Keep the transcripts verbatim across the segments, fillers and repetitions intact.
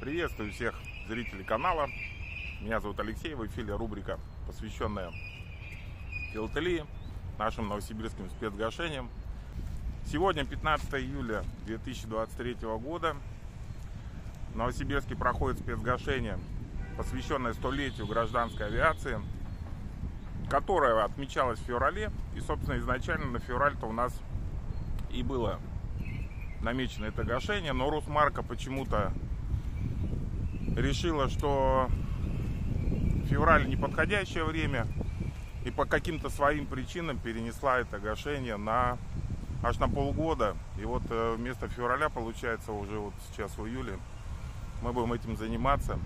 Приветствую всех зрителей канала. Меня зовут Алексей, в эфире рубрика, посвященная филателии, нашим новосибирским спецгашениям. Сегодня пятнадцатое июля две тысячи двадцать третьего года. В Новосибирске проходит спецгашение, посвященное столетию гражданской авиации, которая отмечалась в феврале. И, собственно, изначально на февраль-то у нас и было намечено это гашение, но Росмарка почему-то решила, что февраль неподходящее время, и по каким-то своим причинам перенесла это гашение на аж на полгода. И вот вместо февраля, получается, уже вот сейчас в июле мы будем этим заниматься.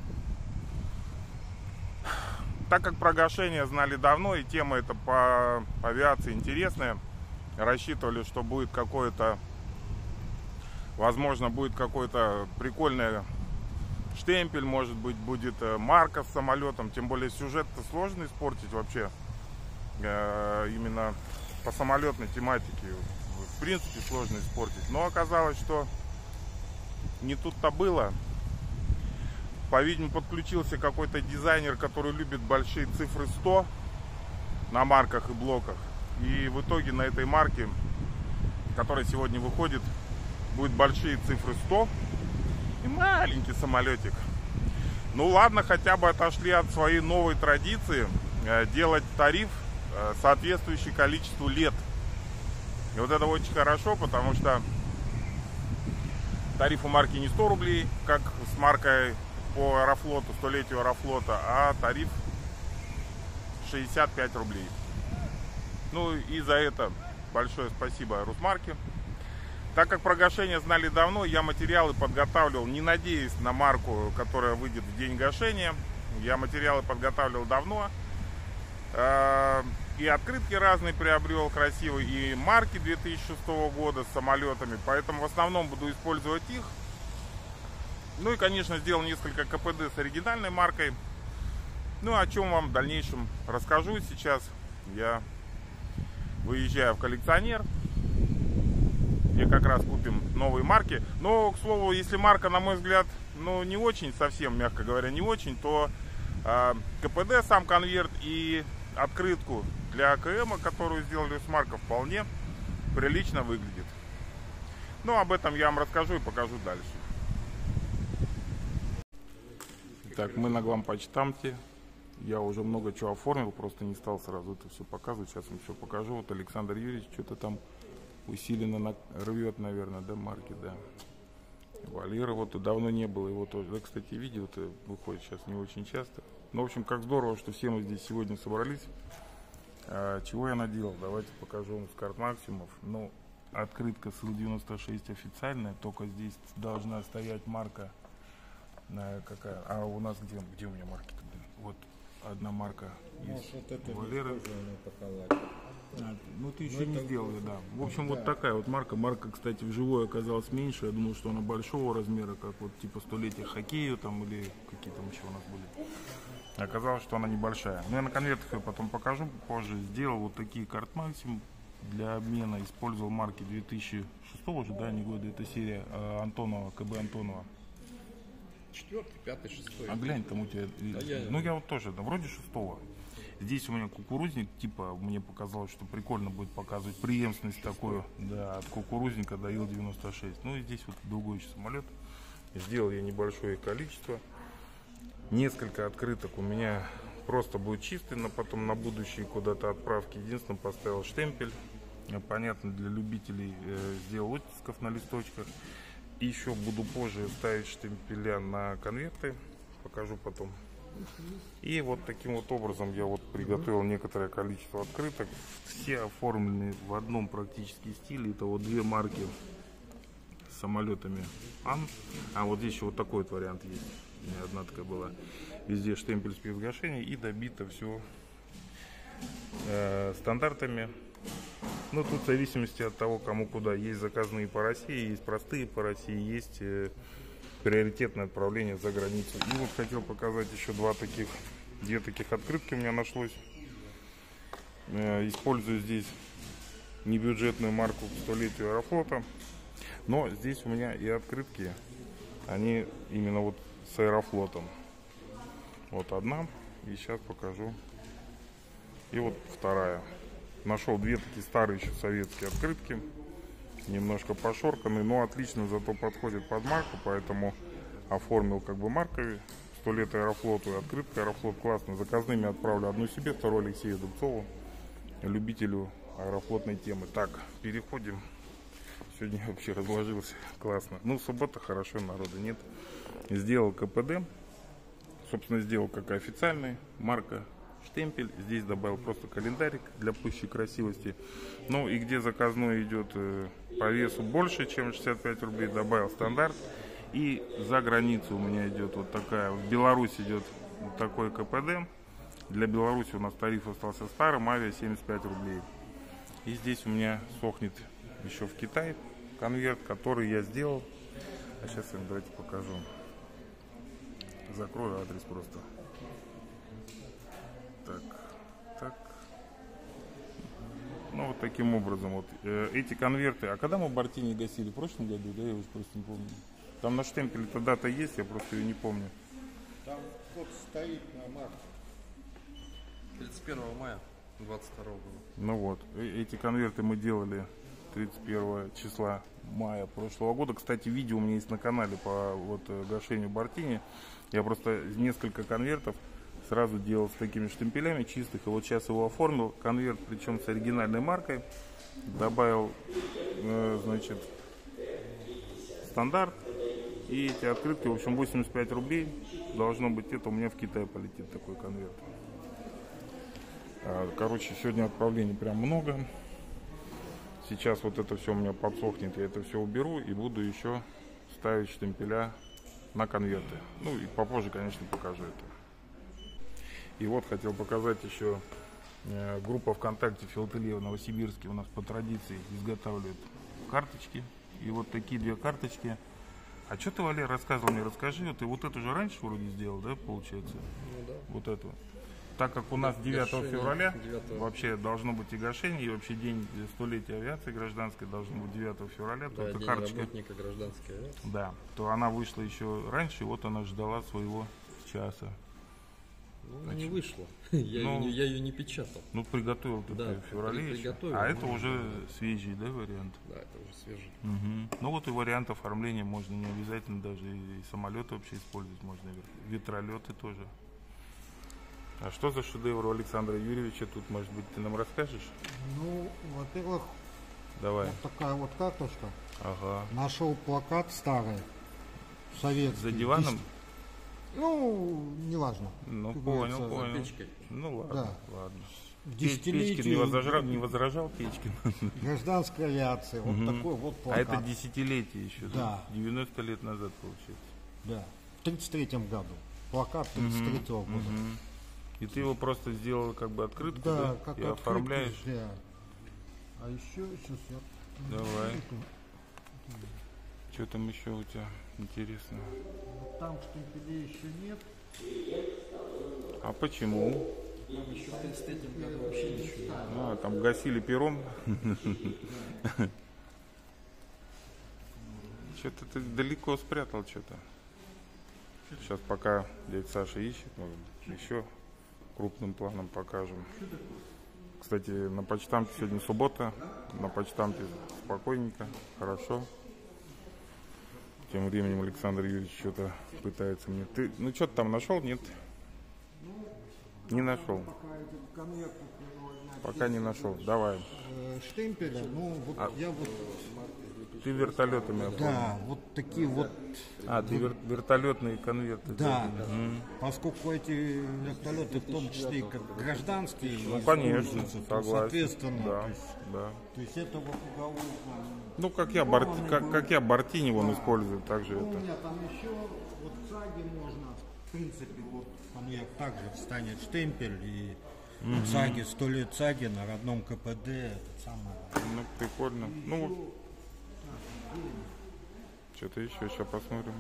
Так как про гашение знали давно, и тема эта по авиации интересная, рассчитывали, что будет какое-то, возможно, будет какой-то прикольный штемпель, может быть, будет марка с самолетом. Тем более сюжет-то сложно испортить вообще, э, именно по самолетной тематике. В принципе, сложно испортить. Но оказалось, что не тут-то было. По-видимому, подключился какой-то дизайнер, который любит большие цифры сто на марках и блоках. И в итоге на этой марке, которая сегодня выходит, будет большие цифры сто и маленький самолетик. Ну ладно, хотя бы отошли от своей новой традиции делать тариф, соответствующий количеству лет. И вот это очень хорошо, потому что тариф у марки не сто рублей, как с маркой по Аэрофлоту, столетию Аэрофлота, а тариф шестьдесят пять рублей. Ну и за это большое спасибо Росмарке. Так как про гашение знали давно, я материалы подготавливал, не надеясь на марку, которая выйдет в день гашения. Я материалы подготавливал давно. И открытки разные приобрел красивые, и марки две тысячи шестого года с самолетами. Поэтому в основном буду использовать их. Ну и, конечно, сделал несколько КПД с оригинальной маркой. Ну, о чем вам в дальнейшем расскажу сейчас. Я выезжаю в коллекционер, где как раз купим новые марки. Но, к слову, если марка, на мой взгляд, ну, не очень, совсем, мягко говоря, не очень, то э, КПД, сам конверт и открытку для АКМ, которую сделали Росмарка, вполне прилично выглядит. Но об этом я вам расскажу и покажу дальше. Так, мы на главпочтамте. Я уже много чего оформил, просто не стал сразу это все показывать. Сейчас вам все покажу. Вот Александр Юрьевич что-то там усиленно рвет, наверное, да, марки, да. Валера вот давно не было, его тоже. Да, кстати, видео-то выходит сейчас не очень часто. Ну, в общем, как здорово, что все мы здесь сегодня собрались. А, чего я наделал? Давайте покажу вам с карт Максимов. Ну, открытка эс эл девяносто шесть официальная, только здесь должна стоять марка. Какая? А у нас где, где у меня марки-то? Вот одна марка есть. Может, вот Валера. А, ну ты еще Но не сделал, да. В общем, да. Вот такая вот марка. Марка, кстати, вживую оказалась меньше. Я думал, что она большого размера, как вот типа столетия хоккея там или какие там еще у нас были. Оказалось, что она небольшая. Но я на конвертах ее потом покажу позже. Сделал вот такие карт Максимум для обмена. Использовал марки две тысячи шестого уже, да, не года. Это серия Антонова, КБ Антонова. Четвертый, пятый, шестой. А глянь, там у тебя. Да, я... Ну я вот тоже, да, вроде шестого. Здесь у меня кукурузник, типа, мне показалось, что прикольно будет показывать преемственность такую, да, от кукурузника до ил девяносто шесть. Ну и здесь вот другой еще самолет. Сделал я небольшое количество. Несколько открыток у меня просто будет чистый, но потом на будущее куда-то отправки. Единственное, поставил штемпель. Понятно, для любителей э, сделал оттисков на листочках. И еще буду позже ставить штемпеля на конверты. Покажу потом. И вот таким вот образом я вот приготовил некоторое количество открыток. Все оформлены в одном практически стиле. Это вот две марки с самолетами Ан. А вот здесь еще вот такой вот вариант есть. У меня одна такая была. Везде штемпель спецгашения. И добито все э, стандартами. Ну, тут в зависимости от того, кому куда. Есть заказные по России, есть простые по России, есть э, приоритетное отправление за границу. И вот хотел показать еще два таких, две таких открытки у меня нашлось. Э, использую здесь небюджетную марку к столетию Аэрофлота. Но здесь у меня и открытки, они именно вот с Аэрофлотом. Вот одна, и сейчас покажу. И вот вторая. Нашел две такие старые еще советские открытки. Немножко пошорканные, но отлично зато подходит под марку, поэтому оформил как бы маркой. Сто лет Аэрофлоту и открытка Аэрофлот классно. Заказными отправлю одну себе, вторую Алексею Дубцову, любителю аэрофлотной темы. Так, переходим. Сегодня вообще разложился классно. Ну, суббота, хорошо, народа нет. Сделал КПД. Собственно, сделал как официальный. Марка, штемпель. Здесь добавил просто календарик для пущей красивости. Ну и где заказной идет э, по весу больше, чем шестьдесят пять рублей, добавил стандарт. И за границу у меня идет вот такая. В Беларусь идет вот такой КПД. Для Беларуси у нас тариф остался старым, авиа семьдесят пять рублей. И здесь у меня сохнет еще в Китай конверт, который я сделал. А сейчас я вам давайте покажу. Закрою адрес просто. Так, так. Ну вот таким образом. Вот э, эти конверты. А когда мы Бартини гасили? В прошлом году, да, я уже просто не помню. Там на штемпеле-то дата есть, я просто ее не помню. Там вот стоит на марке. тридцать первого мая двадцать второго года. Ну вот, эти конверты мы делали тридцать первого числа мая прошлого года. Кстати, видео у меня есть на канале по вот гашению Бартини. Я просто несколько конвертов сразу делал с такими штемпелями чистых. И вот сейчас его оформил. Конверт, причем с оригинальной маркой. Добавил, э, значит, стандарт. И эти открытки, в общем, восемьдесят пять рублей. Должно быть, это у меня в Китай полетит такой конверт. Короче, сегодня отправлений прям много. Сейчас вот это все у меня подсохнет, я это все уберу и буду еще ставить штемпеля на конверты. Ну и попозже, конечно, покажу это. И вот хотел показать еще э, группа ВКонтакте Филателия в Новосибирске у нас по традиции изготавливает карточки. И вот такие две карточки. А что ты, Валер, рассказывал мне? Расскажи, ты вот эту же раньше вроде сделал, да, получается? Ну да. Вот эту. Так как у нас девятого февраля девятого. вообще должно быть и гашение, и вообще день столетия авиации гражданской должен быть девятого февраля, то Да, эта день карточка, работника гражданской авиации. да, то она вышла еще раньше, и вот она ждала своего часа. Ну, она не вышла. Я, Ну, ее, не- я ее не печатал. Ну, приготовил ты Да, в феврале еще. приготовил, А это ну, уже да. свежий, да, вариант? Да, это уже свежий. Мгм. Ну вот и вариант оформления можно не обязательно даже и, и самолеты вообще использовать, можно и вертолеты тоже. А что за шедевр у Александра Юрьевича тут, может быть, ты нам расскажешь? Ну, во-первых, Давай. вот такая вот карточка. Ага. Нашел плакат старый, советский. За диваном? Дес- Ну, неважно. Ну, Как понял, говорится, понял. печкой. Ну ладно, Да. ладно. В Печ- Печкин не десятилетие возражал, не возражал Печкин. гражданской авиации. Вот Мгм. такой вот А это плакат. десятилетие еще, Да. девяносто лет назад получается. Да. В тридцать третьем году. Плакат тридцать третьего года. Мгм. И ты его просто сделал как бы открытку, Да, да? как И открытку, оформляешь. да. А еще, сейчас я... Давай. Что там еще у тебя интересно? Вот там штемпелей еще нет. А почему? Там еще в тридцать третьем году вообще ничего не было. А, там гасили перрон. Что-то ты далеко спрятал что-то. Сейчас пока дядя Саша ищет, мы еще крупным планом покажем. Кстати, на почтамте сегодня суббота, на почтамте спокойненько, хорошо. Тем временем Александр Юрьевич что-то пытается мне. Ты, ну что ты там нашел, нет? Не нашел. Пока не нашел. Давай. Э, Штемпеля, ну вот А- я вот, Ты вертолетами оформил. да, вот такие вот, А, ты вер- вертолетные конверты. да, поскольку эти вертолеты в том числе и как гражданские, Ну, конечно, используются, то, согласен. соответственно, Да, то, есть, да. то есть это вот уголовно. Ну, как я, Бар- как, как я Бартини вон использую, так же Ну, у это. меня там еще, вот в ЦАГе можно, в принципе, вот конверт также встанет штемпель, и в ЦАГе, сто лет ЦАГе на родном КПД, это самое. Ну, прикольно. Ну, что-то еще, сейчас посмотрим.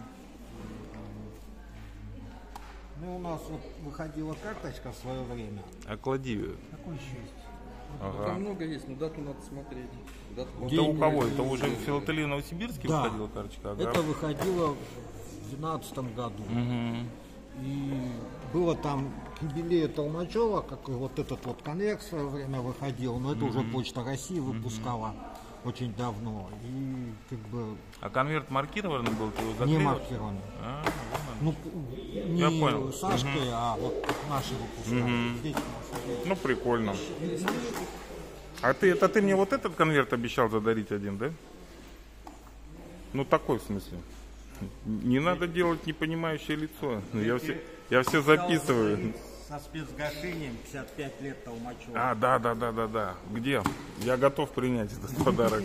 Ну, у нас вот выходила карточка в свое время. А клади. Какой еще есть? Ага. Там много есть, но дату надо смотреть. Дату Это у Деньги. кого? Это уже в Филателии Новосибирске Да. выходила карточка? Ага. Это выходило двенадцатом году. Угу. И было там к юбилею Толмачева, как и вот этот вот конверт в свое время выходил, но это mm-hmm. уже Почта России выпускала mm-hmm. очень давно. И как бы... А конверт маркированный был? Ты его заклеил? Не маркированный. А, ну, не я понял. Сашкой, mm-hmm. а вот наши выпускали. Mm-hmm. Здесь, ну, прикольно. А ты, это ты мне вот этот конверт обещал задарить один, да? Ну, такой в смысле. Не надо делать непонимающее лицо. Я все, я все записываю. Со спецгашением пятьдесят пять лет Толмачева. А, да, да, да, да, да. Где? Я готов принять этот подарок.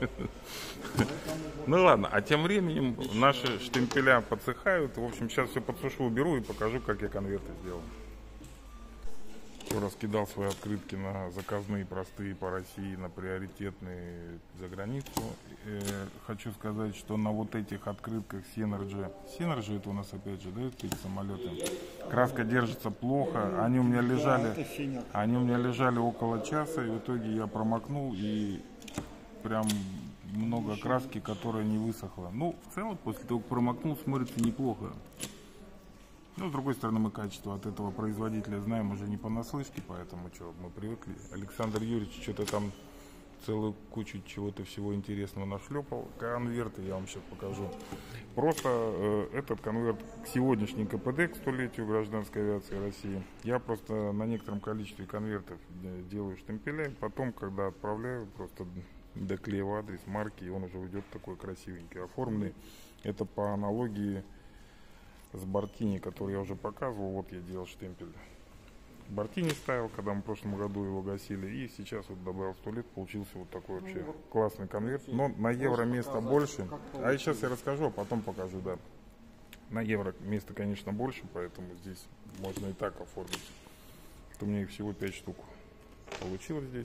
Ну ладно, а тем временем наши штемпеля подсыхают. В общем, сейчас все подсушу, уберу и покажу, как я конверты сделал. Все раскидал свои открытки на заказные, простые по России, на приоритетные за границу. Э, хочу сказать, что на вот этих открытках Synergy, Synergy это у нас опять же, да, эти самолеты, краска держится плохо, они у меня лежали, они у меня лежали около часа, и в итоге я промокнул, и прям много краски, которая не высохла. Ну, в целом, после того, как промокнул, смотрится неплохо. Но, с другой стороны, мы качество от этого производителя знаем уже не понаслышке, поэтому что, мы привыкли. Александр Юрьевич что-то там целую кучу чего-то всего интересного нашлепал. Конверты я вам сейчас покажу. Просто э, этот конверт к сегодняшней КПД, к столетию гражданской авиации России, я просто на некотором количестве конвертов делаю штемпеля, потом, когда отправляю, просто доклеиваю адрес, марки, и он уже уйдет такой красивенький, оформленный. Это по аналогии с Бартини, который я уже показывал. Вот я делал штемпель. Бартини ставил, когда мы в прошлом году его гасили. И сейчас вот добавил сто лет, получился вот такой вообще ну, классный конверт. Но на евро места больше. А сейчас я расскажу, а потом покажу, да. На евро места, конечно, больше, поэтому здесь можно и так оформить. Вот у меня их всего пять штук получилось здесь.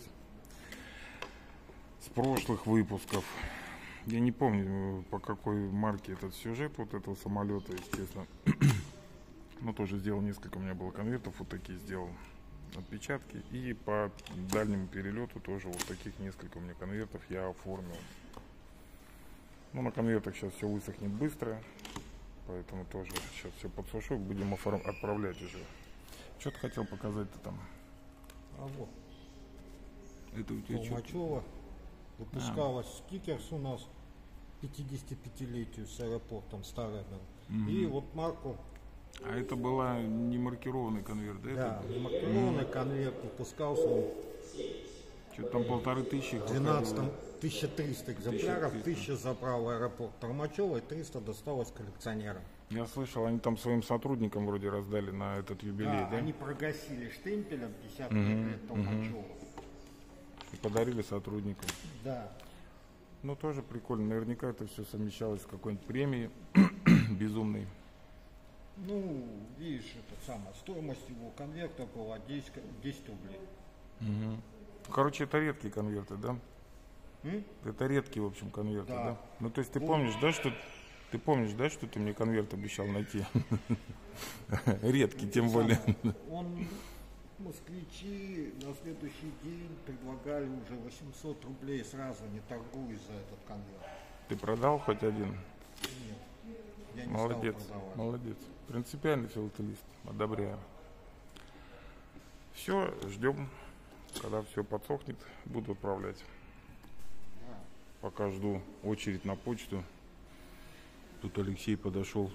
С прошлых выпусков. Я не помню, по какой марке этот сюжет вот этого самолета, естественно. Но тоже сделал несколько, у меня было конвертов, вот такие сделал отпечатки. И по дальнему перелету тоже вот таких несколько у меня конвертов я оформил. Ну, на конвертах сейчас все высохнет быстро, поэтому тоже сейчас все подсушу, будем оформ... отправлять уже. Что ты хотел показать-то там? А вот. Это у тебя Толмачева. Выпускалась а. стикерс у нас пятидесятипятилетию с аэропортом Стародом. Угу. И вот марку. А это была не маркированный конверт, да? Да, не маркированный конверт выпускался он. Что-то там полторы тысячи. В двенадцатом тысяча триста экземпляров, тысяча забрал аэропорт Толмачева и триста досталось коллекционерам. Я слышал, они там своим сотрудникам вроде раздали на этот юбилей, да? Да, они прогасили штемпелем пятьдесят лет Толмачева. Угу. И подарили сотрудникам. Да. Ну, тоже прикольно. Наверняка это все совмещалось с какой-нибудь премией безумной. Ну, видишь, это самое, стоимость его конверта была десять, десять рублей. Угу. Короче, это редкие конверты, да? М? Это редкие, в общем, конверты, да? Да. Ну, то есть ты помнишь, да, что ты помнишь, да, что ты мне конверт обещал найти? Редкий, тем более. Он... Москвичи на следующий день предлагали уже восемьсот рублей сразу, не торгуясь за этот конверт. Ты продал хоть один? Нет, я не молодец, стал продавать. Молодец. Принципиальный филателист. Одобряю. Все, ждем, когда все подсохнет, буду отправлять. Да. Пока жду очередь на почту. Тут Алексей подошел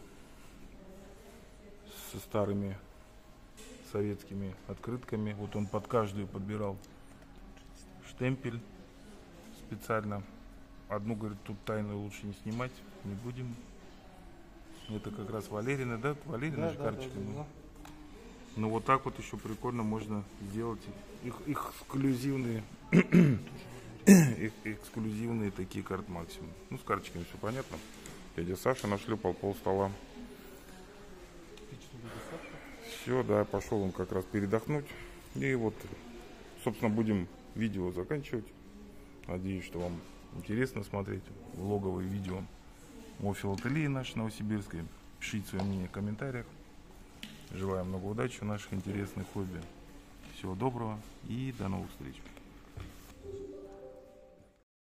со старыми советскими открытками. Вот он под каждую подбирал штемпель специально. Одну, говорит, тут тайну лучше не снимать, не будем. Это как раз Валерина, да? Валерина да, же да, карточка. да, да, да. Ну вот так вот еще прикольно можно сделать их, их эксклюзивные их эксклюзивные такие карт максимум. Ну, с карточками все понятно. Дядя Саша нашлепал пол стола. Все, да, пошел он как раз передохнуть. И вот, собственно, будем видео заканчивать. Надеюсь, что вам интересно смотреть влоговые видео о филателии нашей новосибирской. Пишите свое мнение в комментариях. Желаю много удачи в наших интересных хобби. Всего доброго и до новых встреч.